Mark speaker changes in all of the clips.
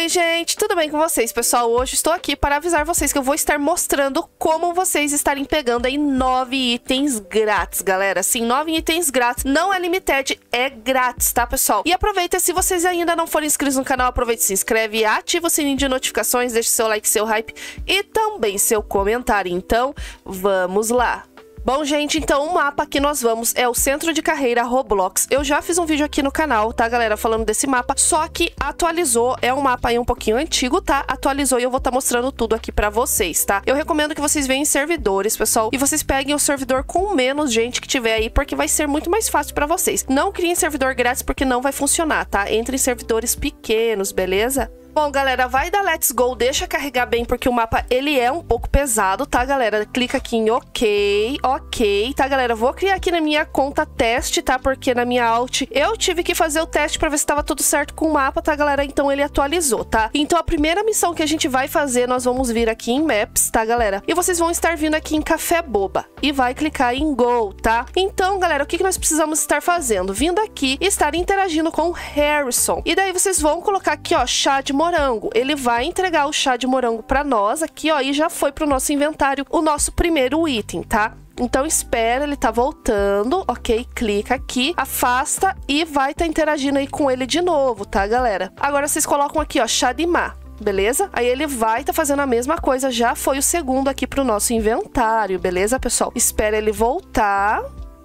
Speaker 1: Oi, gente, tudo bem com vocês, pessoal? Hoje estou aqui para avisar vocês que eu vou estar mostrando como vocês estarem pegando aí 9 itens grátis, galera. Sim, 9 itens grátis, não é limited, é grátis, tá, pessoal? E aproveita, se vocês ainda não forem inscritos no canal, aproveita, se inscreve, ativa o sininho de notificações, deixe seu like, seu hype e também seu comentário. Então, vamos lá! Bom, gente, então o mapa que nós vamos é o Centro de Carreira Roblox. Eu já fiz um vídeo aqui no canal, tá, galera, falando desse mapa, só que atualizou, é um mapa aí um pouquinho antigo, tá? Atualizou e eu vou estar mostrando tudo aqui pra vocês, tá? Eu recomendo que vocês venham em servidores, pessoal, e vocês peguem o servidor com menos gente que tiver aí, porque vai ser muito mais fácil pra vocês. Não criem servidor grátis porque não vai funcionar, tá? Entre em servidores pequenos, beleza? Bom, galera, vai dar let's go, deixa carregar bem, porque o mapa, ele é um pouco pesado, tá, galera? Clica aqui em ok, tá, galera? Vou criar aqui na minha conta teste, tá? Porque na minha alt eu tive que fazer o teste pra ver se tava tudo certo com o mapa, tá, galera? Então ele atualizou, tá? Então a primeira missão que a gente vai fazer, nós vamos vir aqui em Maps, tá, galera? E vocês vão estar vindo aqui em Café Boba e vai clicar em Go, tá? Então, galera, o que nós precisamos estar fazendo? Vindo aqui e estar interagindo com o Harrison. E daí vocês vão colocar aqui, ó, chá de morango. Ele vai entregar o chá de morango pra nós aqui, ó, e já foi pro nosso inventário o nosso primeiro item, tá? Então espera, ele tá voltando, ok? Clica aqui, afasta e vai tá interagindo aí com ele de novo, tá, galera? Agora vocês colocam aqui, ó, chá de má. Beleza? Aí ele vai tá fazendo a mesma coisa, já foi o segundo aqui pro nosso inventário, beleza, pessoal? Espera ele voltar,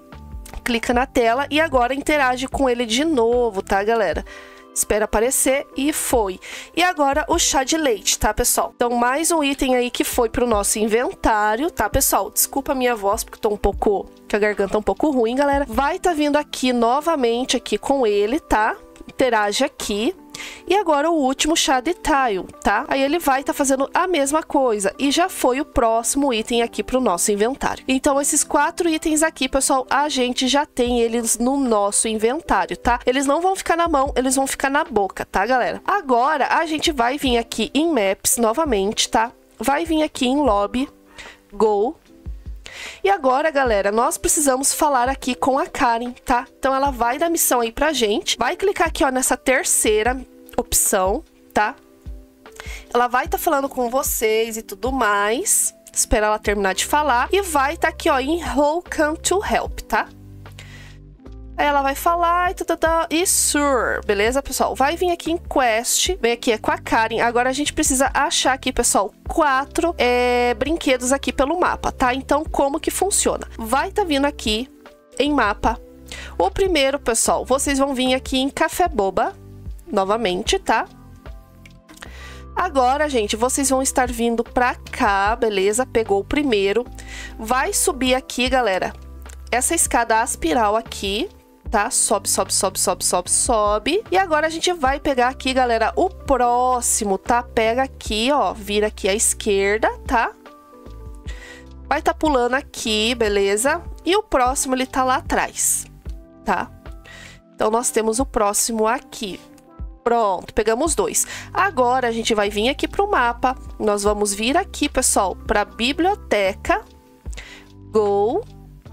Speaker 1: clica na tela e agora interage com ele de novo, tá, galera? Espera aparecer e foi. E agora o chá de leite, tá, pessoal? Então, mais um item aí que foi pro nosso inventário, tá, pessoal? Desculpa a minha voz, porque tô um pouco... que a garganta é um pouco ruim, galera. Vai tá vindo aqui novamente aqui com ele, tá? Interage aqui. E agora o último chá de tile, tá? Aí ele vai tá fazendo a mesma coisa. E já foi o próximo item aqui pro nosso inventário. Então esses 4 itens aqui, pessoal, a gente já tem eles no nosso inventário, tá? Eles não vão ficar na mão, eles vão ficar na boca, tá, galera? Agora a gente vai vir aqui em Maps novamente, tá? Vai vir aqui em Lobby, Go. E agora, galera, nós precisamos falar aqui com a Karen, tá? Então ela vai dar missão aí pra gente. Vai clicar aqui, ó, nessa terceira opção, tá? Ela vai tá falando com vocês e tudo mais. Espera ela terminar de falar. E vai tá aqui, ó, em Welcome to Help, tá? Aí ela vai falar e sure, beleza, pessoal? Vai vir aqui em Quest, vem aqui, é com a Karen. Agora a gente precisa achar aqui, pessoal, 4 brinquedos aqui pelo mapa, tá? Então, como que funciona? Vai tá vindo aqui em mapa. O primeiro, pessoal, vocês vão vir aqui em Café Boba, novamente, tá? Agora, gente, vocês vão estar vindo pra cá, beleza? Pegou o primeiro. Vai subir aqui, galera, essa escada aspiral aqui, tá? Sobe, sobe, sobe, sobe, sobe, sobe. E agora a gente vai pegar aqui, galera, o próximo, tá? Pega aqui, ó, vira aqui à esquerda, tá? Vai tá pulando aqui, beleza? E o próximo, ele tá lá atrás, tá? Então, nós temos o próximo aqui. Pronto, pegamos 2. Agora, a gente vai vir aqui pro mapa. Nós vamos vir aqui, pessoal, pra biblioteca. Go.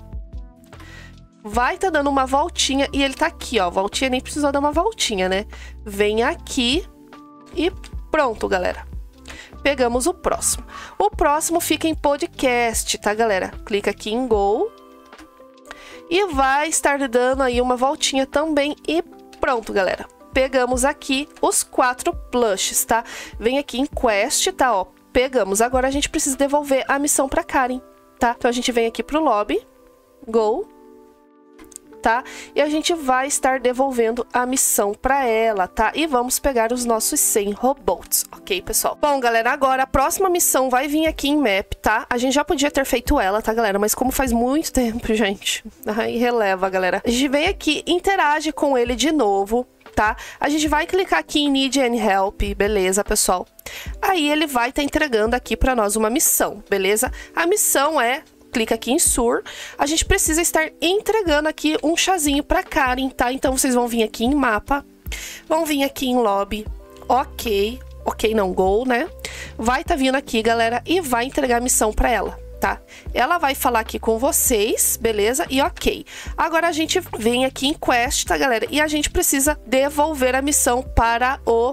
Speaker 1: Vai tá dando uma voltinha e ele tá aqui, ó. Voltinha, nem precisou dar uma voltinha, né? Vem aqui e pronto, galera. Pegamos o próximo. O próximo fica em podcast, tá, galera? Clica aqui em Go. E vai estar dando aí uma voltinha também e pronto, galera. Pegamos aqui os 4 plushes, tá? Vem aqui em Quest, tá, ó. Pegamos. Agora a gente precisa devolver a missão pra Karen, tá? Então a gente vem aqui pro lobby. Go. Tá? E a gente vai estar devolvendo a missão pra ela, tá? E vamos pegar os nossos 100 robots, ok, pessoal? Bom, galera, agora a próxima missão vai vir aqui em Map, tá? A gente já podia ter feito ela, tá, galera? Mas como faz muito tempo, gente, aí releva, galera. A gente vem aqui, interage com ele de novo, tá? A gente vai clicar aqui em Need and Help, beleza, pessoal? Aí ele vai estar entregando aqui pra nós uma missão, beleza? A missão é... Clica aqui em Sur. A gente precisa estar entregando aqui um chazinho pra Karen, tá? Então, vocês vão vir aqui em Mapa. Vão vir aqui em Lobby. Ok. Ok, não, Go, né? Vai tá vindo aqui, galera, e vai entregar a missão pra ela, tá? Ela vai falar aqui com vocês, beleza? E ok. Agora, a gente vem aqui em Quest, tá, galera? E a gente precisa devolver a missão para o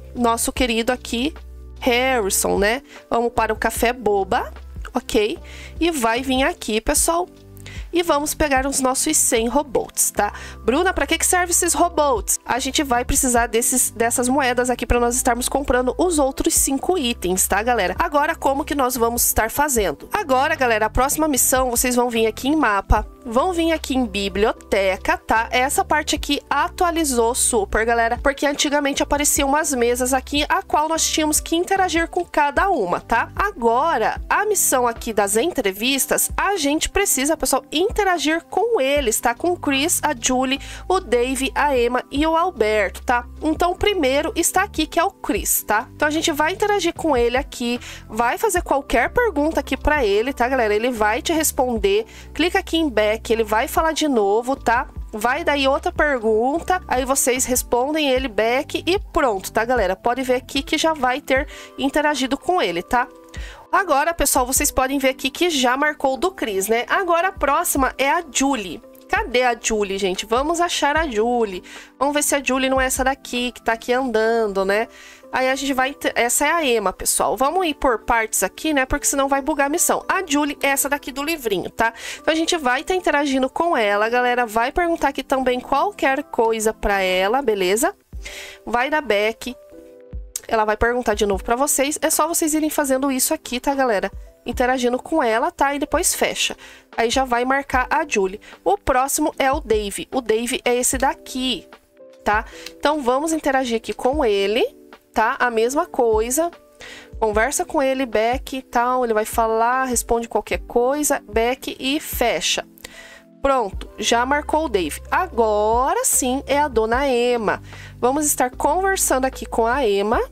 Speaker 1: nosso querido aqui Harrison, né? Vamos para o café boba, ok? E vai vir aqui, pessoal. E vamos pegar os nossos 100 robots, tá? Bruna, para que serve esses robots? A gente vai precisar dessas moedas aqui para nós estarmos comprando os outros 5 itens, tá, galera? Agora, como que nós vamos estar fazendo? Agora, galera, a próxima missão, vocês vão vir aqui em mapa, vão vir aqui em biblioteca, tá? Essa parte aqui atualizou super, galera, porque antigamente apareciam umas mesas aqui, a qual nós tínhamos que interagir com cada uma, tá? Agora, a missão aqui das entrevistas, a gente precisa, pessoal, interagir com eles, tá? Com o Chris, a Julie, o Dave, a Emma e o Alberto, tá? Então, o primeiro está aqui, que é o Chris, tá? Então, a gente vai interagir com ele aqui, vai fazer qualquer pergunta aqui pra ele, tá, galera? Ele vai te responder, clica aqui em back, ele vai falar de novo, tá? Vai daí outra pergunta, aí vocês respondem ele back e pronto, tá, galera? Pode ver aqui que já vai ter interagido com ele, tá? Agora, pessoal, vocês podem ver aqui que já marcou do Chris, né? Agora a próxima é a Julie. Cadê a Julie, gente? Vamos achar a Julie. Vamos ver se a Julie não é essa daqui, que tá aqui andando, né? Aí a gente vai... Essa é a Emma, pessoal. Vamos ir por partes aqui, né? Porque senão vai bugar a missão. A Julie é essa daqui do livrinho, tá? Então a gente vai estar interagindo com ela. A galera vai perguntar aqui também qualquer coisa pra ela, beleza? Vai dar back. Ela vai perguntar de novo pra vocês. É só vocês irem fazendo isso aqui, tá, galera? Interagindo com ela, tá? E depois fecha. Aí já vai marcar a Julie. O próximo é o Dave. O Dave é esse daqui, tá? Então vamos interagir aqui com ele, tá? A mesma coisa. Conversa com ele, back e tal. Ele vai falar, responde qualquer coisa, back e fecha. Pronto, já marcou o Dave. Agora sim é a dona Emma. Vamos estar conversando aqui com a Emma,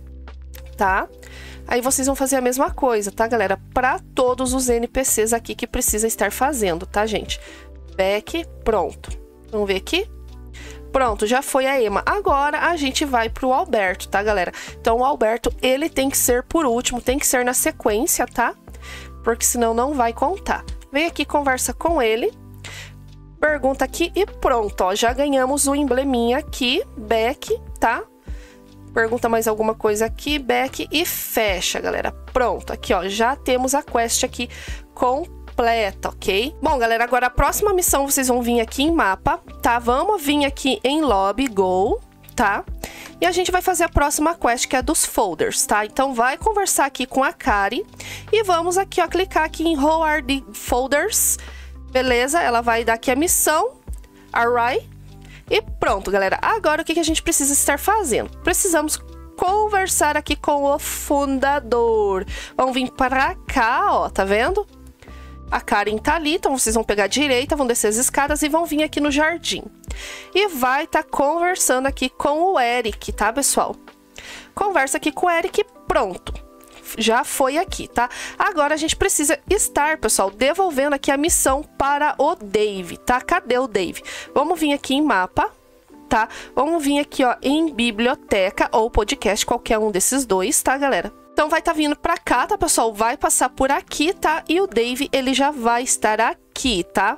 Speaker 1: tá? Aí vocês vão fazer a mesma coisa, tá, galera? Para todos os NPCs aqui que precisa estar fazendo, tá, gente? Back, pronto. Vamos ver aqui? Pronto, já foi a Emma. Agora a gente vai pro Alberto, tá, galera? Então o Alberto, ele tem que ser por último, tem que ser na sequência, tá? Porque senão não vai contar. Vem aqui, conversa com ele. Pergunta aqui e pronto, ó. Já ganhamos o embleminha aqui, back, tá? Pergunta mais alguma coisa aqui, back e fecha, galera. Pronto, aqui, ó, já temos a quest aqui completa, ok? Bom, galera, agora a próxima missão vocês vão vir aqui em mapa, tá? Vamos vir aqui em lobby, go, tá? E a gente vai fazer a próxima quest, que é dos folders, tá? Então, vai conversar aqui com a Kari e vamos aqui, ó, clicar aqui em Who are the folders, beleza? Ela vai dar aqui a missão, alright? E pronto, galera. Agora, o que a gente precisa estar fazendo? Precisamos conversar aqui com o fundador. Vamos vir para cá, ó, tá vendo? A Karen tá ali, então vocês vão pegar a direita, vão descer as escadas e vão vir aqui no jardim. E vai estar conversando aqui com o Eric, tá, pessoal? Conversa aqui com o Eric, pronto. Já foi aqui, tá? Agora a gente precisa estar, pessoal, devolvendo aqui a missão para o Dave, tá? Cadê o Dave? Vamos vir aqui em mapa, tá? Vamos vir aqui, ó, em biblioteca ou podcast, qualquer um desses dois, tá, galera? Então vai estar vindo pra cá, tá, pessoal? Vai passar por aqui, tá? E o Dave, ele já vai estar aqui, tá?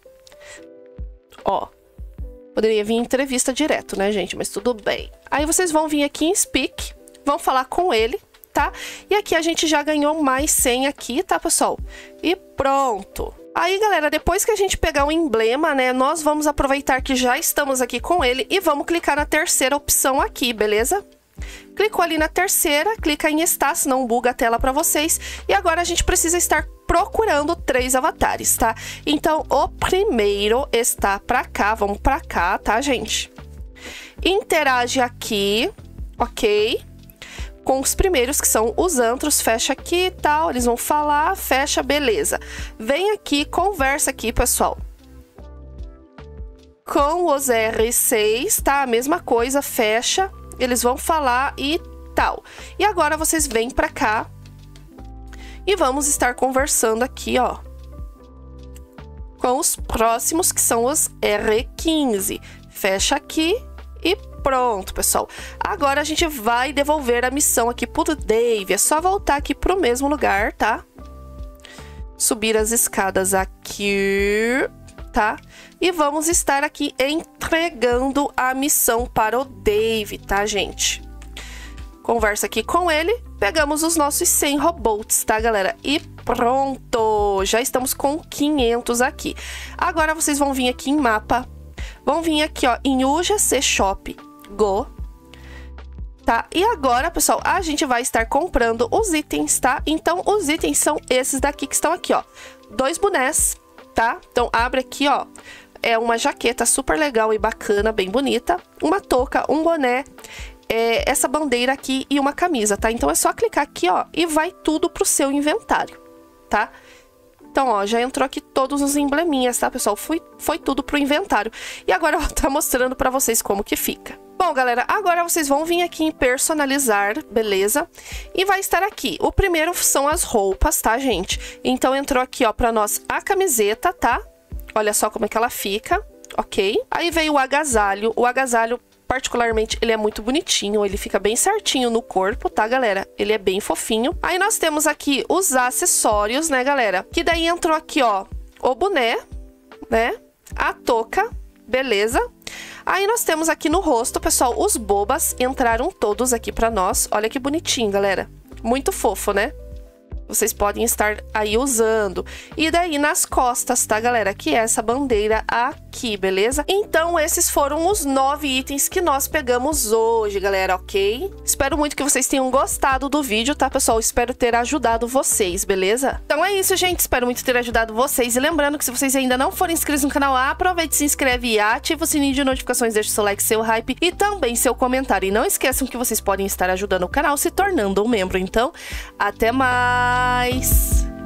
Speaker 1: Ó. Poderia vir em entrevista direto, né, gente? Mas tudo bem. Aí vocês vão vir aqui em Speak, vão falar com ele, tá? E aqui a gente já ganhou mais 100 aqui, tá, pessoal? E pronto. Aí, galera, depois que a gente pegar o emblema, né, nós vamos aproveitar que já estamos aqui com ele e vamos clicar na terceira opção aqui, beleza? Clicou ali na terceira, clica em está, senão buga a tela para vocês. E agora a gente precisa estar procurando 3 avatares, tá? Então, o primeiro está pra cá, vamos pra cá, tá, gente? Interage aqui, ok? Com os primeiros, que são os antros, fecha aqui e tal, eles vão falar, fecha, beleza. Vem aqui, conversa aqui, pessoal. Com os R6, tá? A mesma coisa, fecha, eles vão falar e tal. E agora vocês vêm pra cá e vamos estar conversando aqui, ó, com os próximos, que são os R15. Fecha aqui e pronto, pessoal. Agora a gente vai devolver a missão aqui pro Dave. É só voltar aqui pro mesmo lugar, tá? Subir as escadas aqui, tá? E vamos estar aqui entregando a missão para o Dave, tá, gente? conversa aqui com ele, pegamos os nossos 100 Robots, tá, galera? E pronto! Já estamos com 500 aqui. Agora vocês vão vir aqui em mapa, vão vir aqui, ó, em UGC Shop Go, tá? E agora, pessoal, a gente vai estar comprando os itens, tá? Então, os itens são esses daqui que estão aqui, ó. 2 bonés, tá? Então, abre aqui, ó. É uma jaqueta super legal e bacana, bem bonita. Uma touca, um boné, essa bandeira aqui e uma camisa, tá? Então, é só clicar aqui, ó, e vai tudo pro seu inventário, tá? Então, ó, já entrou aqui todos os embleminhas, tá, pessoal? Foi tudo pro inventário. E agora eu vou estar mostrando pra vocês como que fica. Bom, galera, agora vocês vão vir aqui em personalizar, beleza? E vai estar aqui. O primeiro são as roupas, tá, gente? Então, entrou aqui, ó, pra nós a camiseta, tá? Olha só como é que ela fica, ok? Aí veio o agasalho. O agasalho, particularmente, ele é muito bonitinho. Ele fica bem certinho no corpo, tá, galera? Ele é bem fofinho. Aí nós temos aqui os acessórios, né, galera? Que daí entrou aqui, ó, o boné, né? A touca, beleza? Aí nós temos aqui no rosto, pessoal, os bobas entraram todos aqui pra nós. Olha que bonitinho, galera. Muito fofo, né? Vocês podem estar aí usando. E daí nas costas, tá, galera? Que é essa bandeira aqui, beleza? Então, esses foram os 9 itens que nós pegamos hoje, galera, ok? Espero muito que vocês tenham gostado do vídeo, tá, pessoal? Espero ter ajudado vocês, beleza? Então é isso, gente. Espero muito ter ajudado vocês. E lembrando que se vocês ainda não forem inscritos no canal, aproveite, se inscreve e ativa o sininho de notificações, deixe seu like, seu hype e também seu comentário. E não esqueçam que vocês podem estar ajudando o canal se tornando um membro. Então, até mais!